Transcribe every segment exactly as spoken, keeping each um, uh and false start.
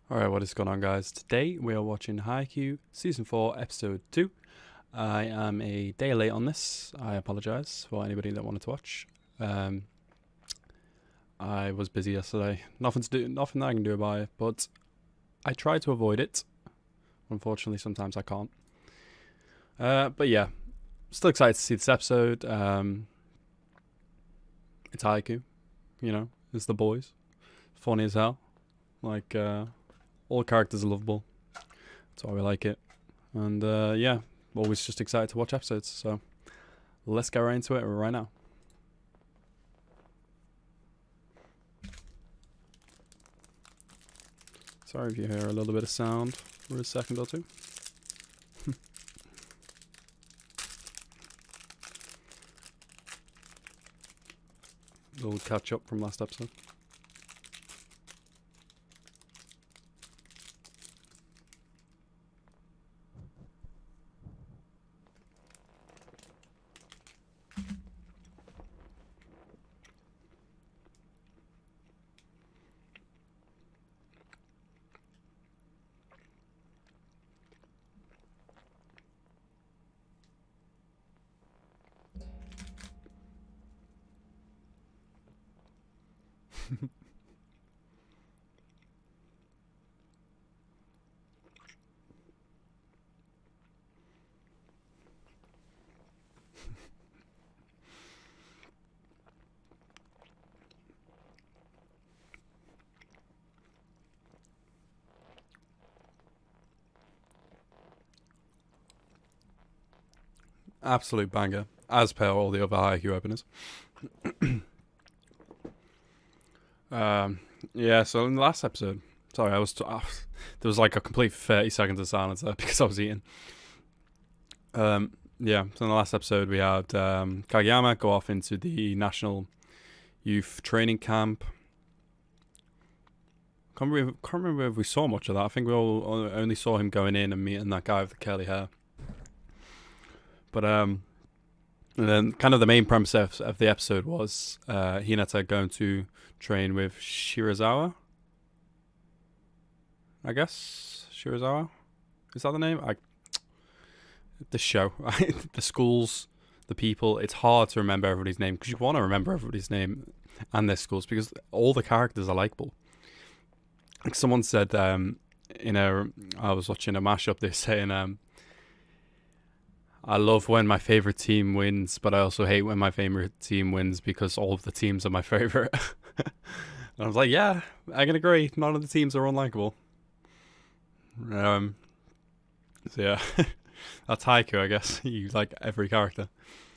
Alright, what is going on, guys? Today we are watching Haikyuu Season four, Episode two. I am a day late on this. I apologise for anybody that wanted to watch. Um, I was busy yesterday. Nothing to do, nothing that I can do about it, but I try to avoid it. Unfortunately, sometimes I can't. Uh, but yeah, still excited to see this episode. Um, it's Haikyuu, you know, it's the boys. Funny as hell. Like, uh... all characters are lovable. That's why we like it. And uh, yeah, always just excited to watch episodes. So let's get right into it right now. Sorry if you hear a little bit of sound for a second or two. A little catch up from last episode. Absolute banger, as per all the other Haikyuu openers. um, yeah, so in the last episode, sorry, I was t- uh, there was like a complete thirty seconds of silence there because I was eating. Um, yeah, so in the last episode we had um, Kageyama go off into the National Youth Training Camp. Can't remember, can't remember if we saw much of that. I think we all only saw him going in and meeting that guy with the curly hair. But um, and then kind of the main premise of, of the episode was uh, Hinata going to train with Shirazawa. I guess Shirazawa, is that the name? I the show, the schools, the people. It's hard to remember everybody's name because you want to remember everybody's name and their schools because all the characters are likable. Like someone said, um, in a I was watching a mashup. They're saying, um. I love when my favorite team wins, but I also hate when my favorite team wins because all of the teams are my favorite. And I was like, yeah, I can agree. None of the teams are unlikable. Um, so yeah, that's Haikyuu, I guess. You like every character.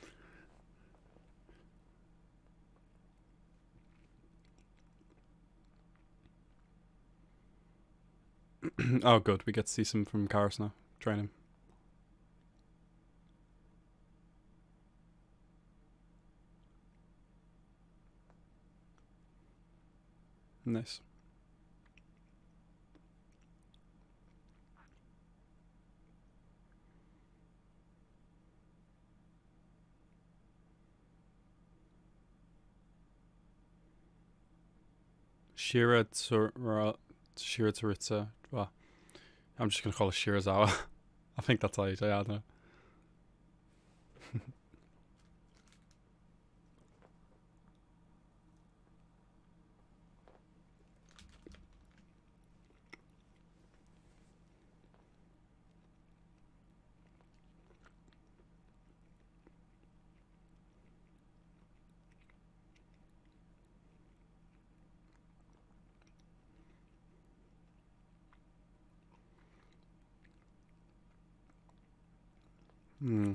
Oh, good. We get to see some from Karis now. Training. Nice. Shira Tsura, Shira Tsuritsa. Well, I'm just gonna call it Shirazawa. I think that's how you say it. I don't know. Hmm.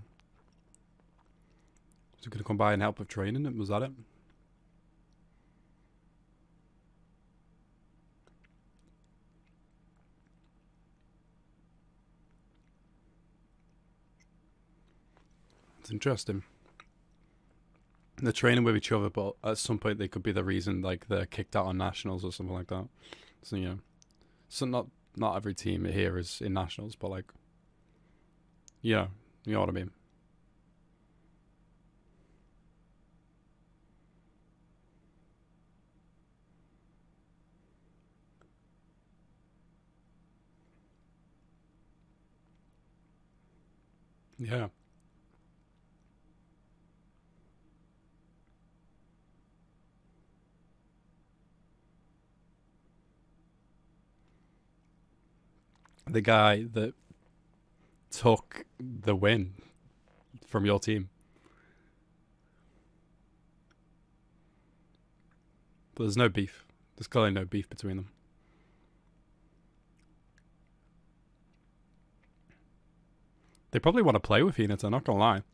Was it gonna come by and help with training? Was that it? It's interesting. They're training with each other, but at some point they could be the reason like they're kicked out on nationals or something like that. So you know, so not not every team here is in nationals, but like, yeah, you know what I mean. Yeah. The guy that took the win from your team. But there's no beef. There's clearly no beef between them. They probably want to play with Hinata, not gonna lie.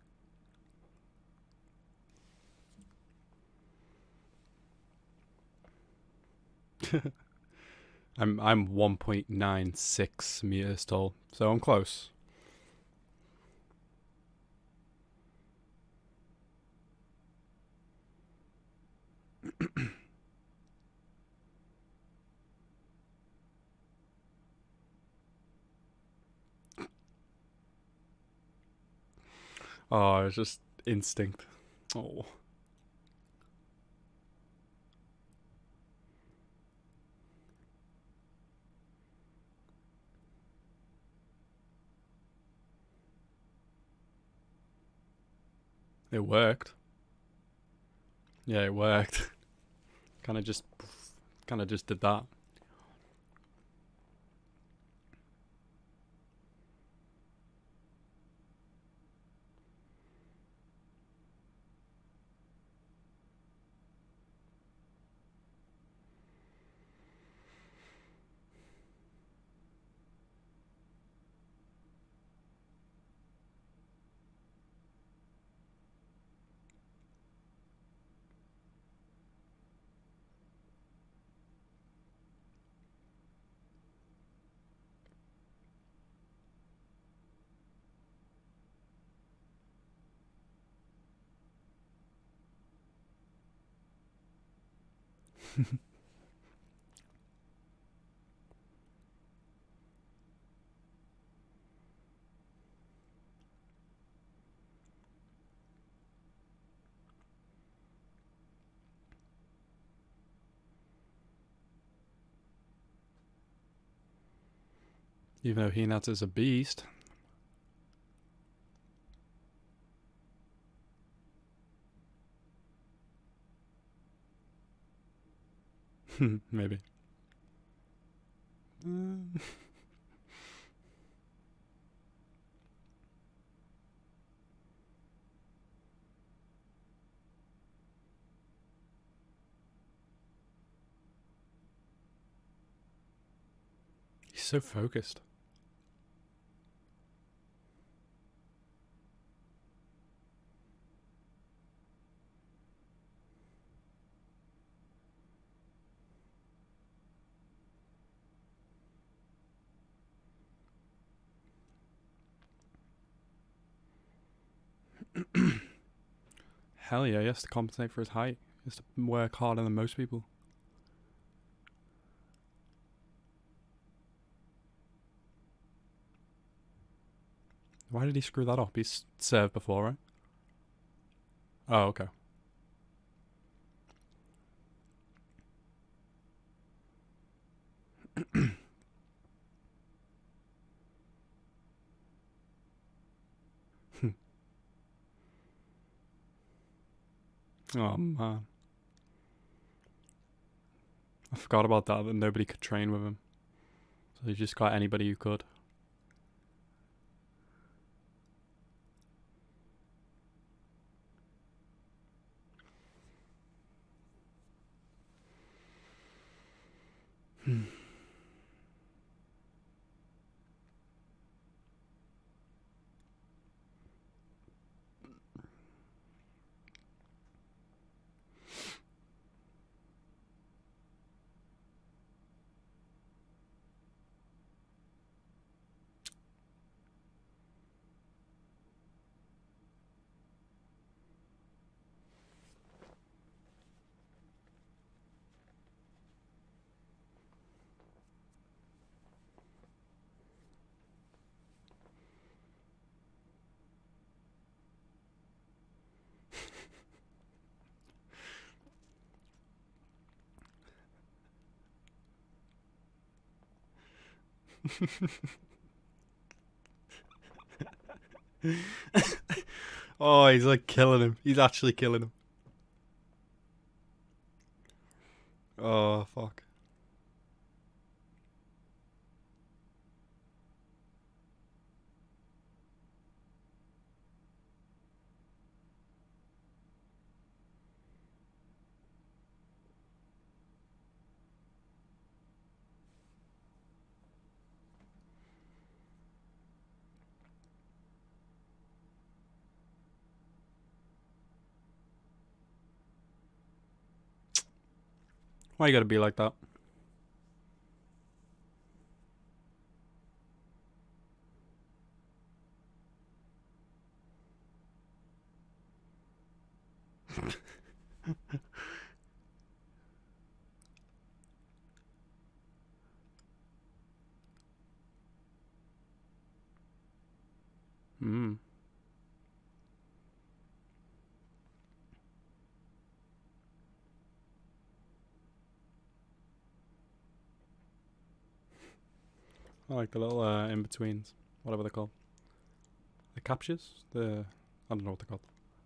I'm I'm one point nine six meters tall, so I'm close. Oh, it's just instinct. Oh. It worked. Yeah, it worked. kind of just, kind of just did that. Even though Hinata's a beast. Maybe. Uh. He's so focused. Hell yeah, he has to compensate for his height. He has to work harder than most people. Why did he screw that up? He's served before, right? Oh, okay. Oh man. I forgot about that, that nobody could train with him. So he just got anybody who could. Hmm. Oh, he's like killing him. He's actually killing him. Oh, fuck. Why you gotta be like that? Hmm. I like the little uh, in-betweens. Whatever they're called. The captures? The... I don't know what they're called.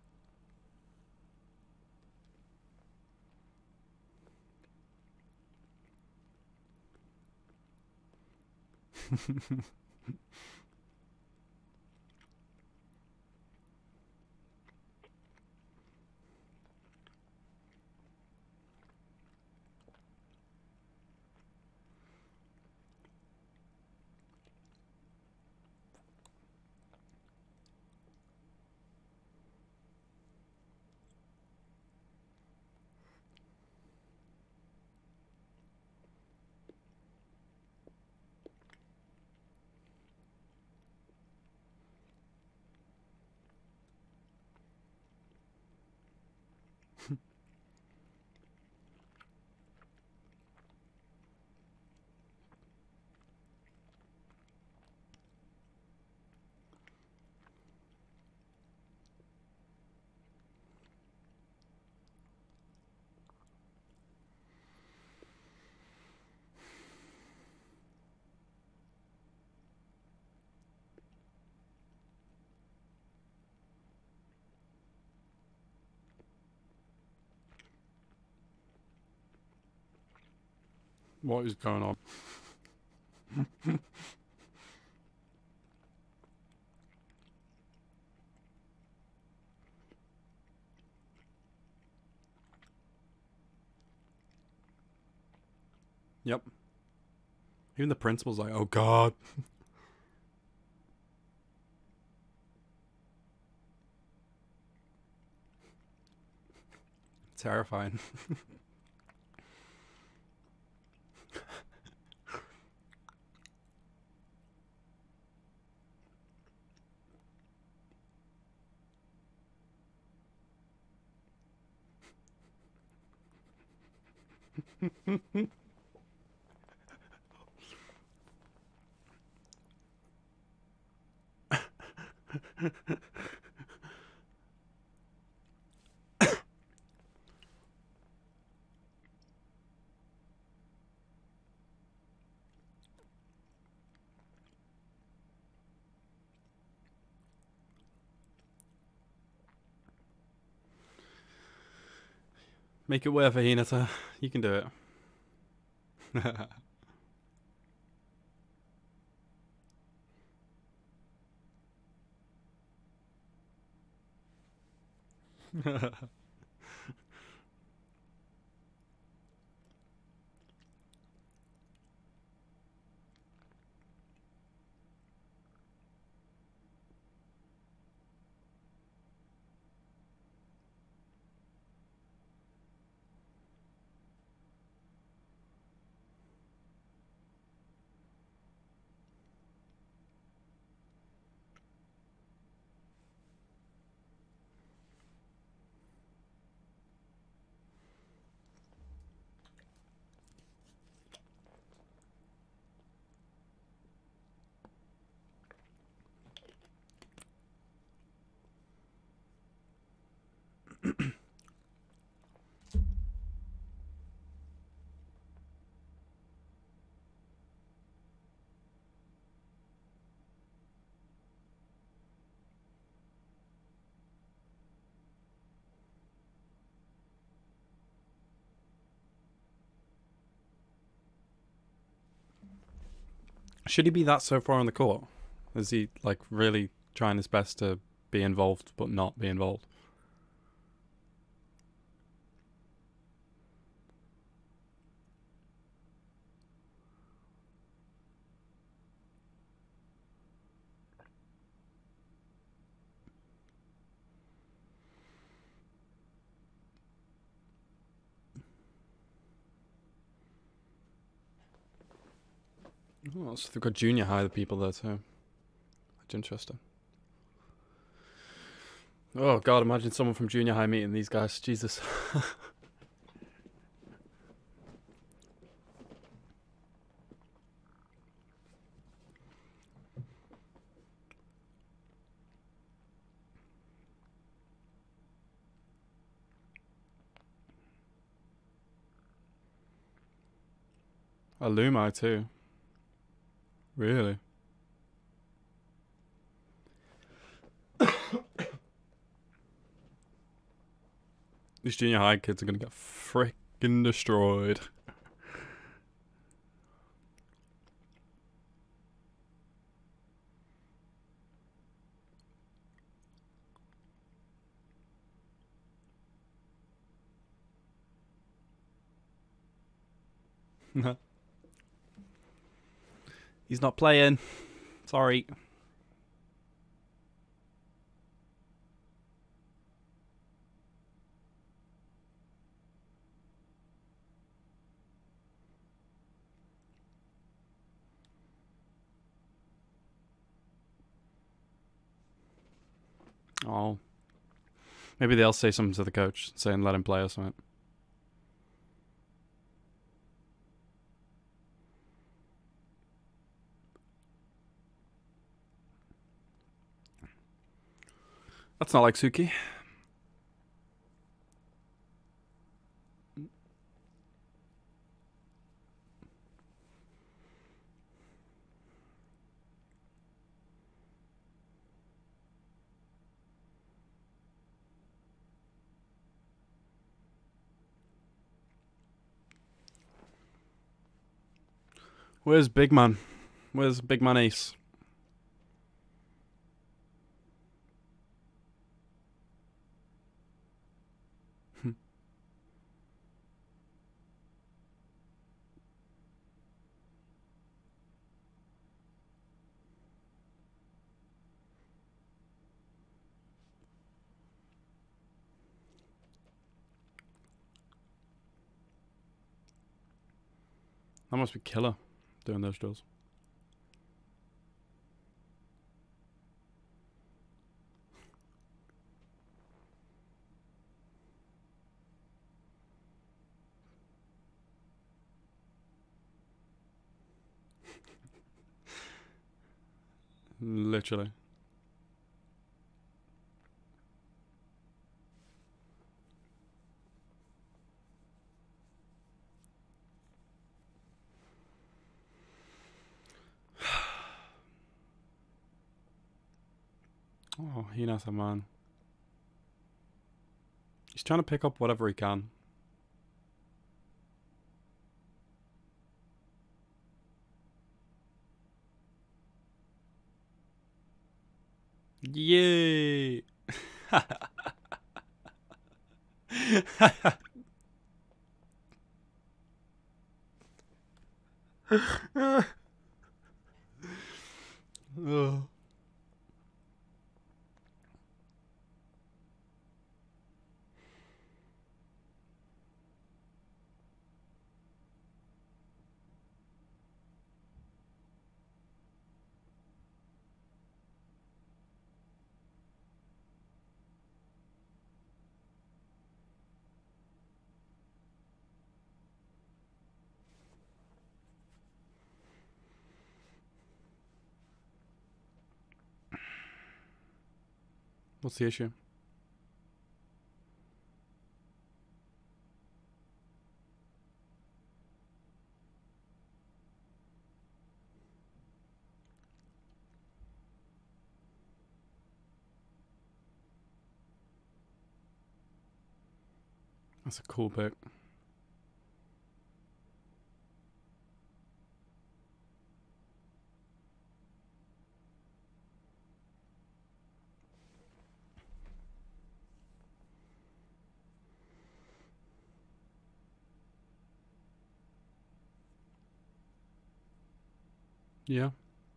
What is going on? Yep. Even the principal's like, oh god. Terrifying. Make it worth it, Hinata. You can do it. Should he be that so far on the court? Is he like really trying his best to be involved but not be involved? Oh, so they've got junior high people there too. That's interesting. Oh god, imagine someone from junior high meeting these guys. Jesus. Alumni too. Really? These junior high kids are gonna get frickin' destroyed. He's not playing. Sorry. Oh. Maybe they'll say something to the coach, saying let him play or something. That's not like Suki. Where's Big Man? Where's Big Man Ace? That must be killer, doing those drills. Literally. Oh, Hinata, man. He's trying to pick up whatever he can. Yay! Oh. What's the issue? That's a cool pick. Yeah.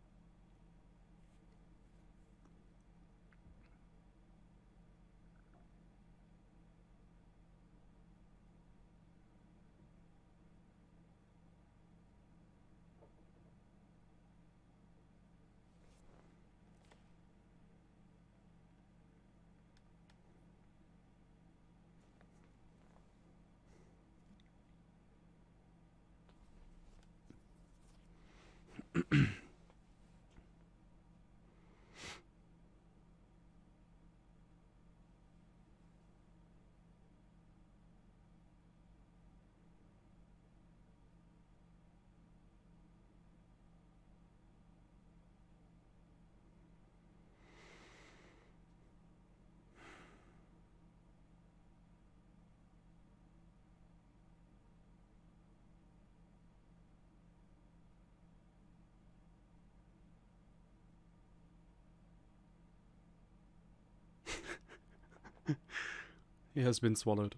He has been swallowed.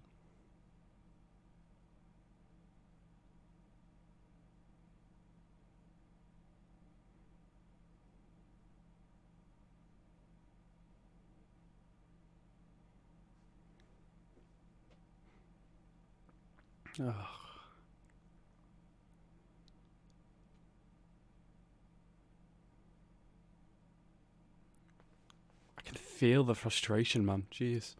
Ugh. I can feel the frustration, man. Jeez.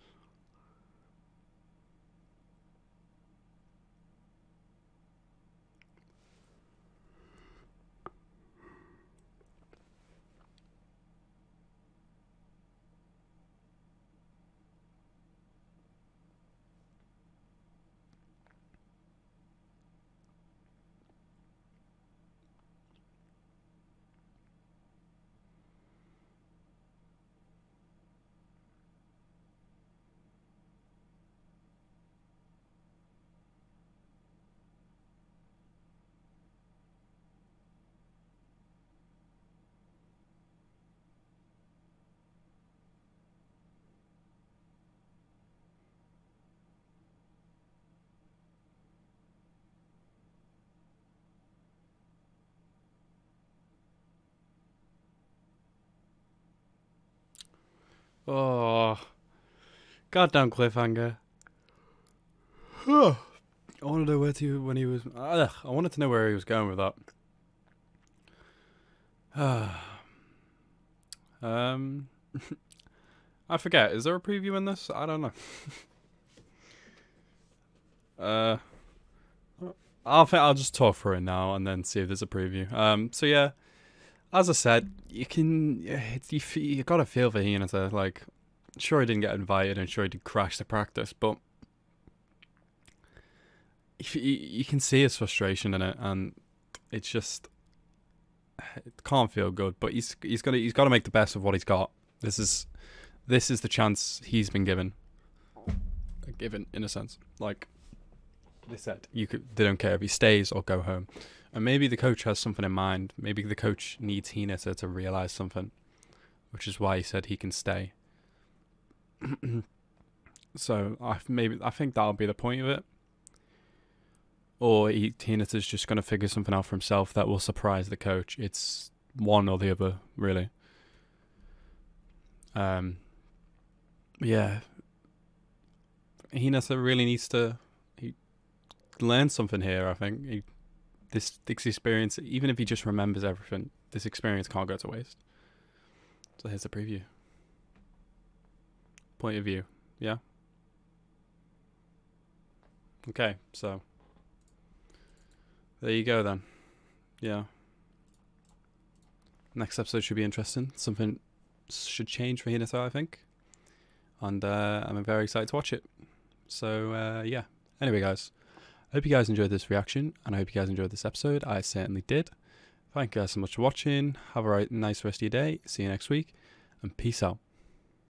Oh, goddamn cliffhanger. I wanted to know where to when he was. Ugh, I wanted to know where he was going with that. um, I forget. Is there a preview in this? I don't know. uh, I'll th- I'll just talk through it now and then see if there's a preview. Um, so yeah, as I said, you can it's, you f- you gotta feel for Hinata. Like, sure he didn't get invited and sure he did crash the practice, but you, you can see his frustration in it, and it's just it can't feel good. But he's he's gonna he's got to make the best of what he's got. This is this is the chance he's been given, given in a sense. Like they said, you could they don't care if he stays or go home, and maybe the coach has something in mind. Maybe the coach needs Hinata to realize something, which is why he said he can stay. So I maybe I think that'll be the point of it. Or he, Hinata's just going to figure something out for himself that will surprise the coach. It's one or the other, really. Um, yeah. Hinata really needs to he learn something here, I think. He, this, this experience, even if he just remembers everything, this experience can't go to waste. So here's the preview. Point of view, yeah? Okay, so there you go then. Yeah. Next episode should be interesting. Something should change for Hinata, I think. And uh, I'm very excited to watch it. So, uh, yeah. Anyway, guys. I hope you guys enjoyed this reaction. And I hope you guys enjoyed this episode. I certainly did. Thank you guys so much for watching. Have a right, nice rest of your day. See you next week. And peace out.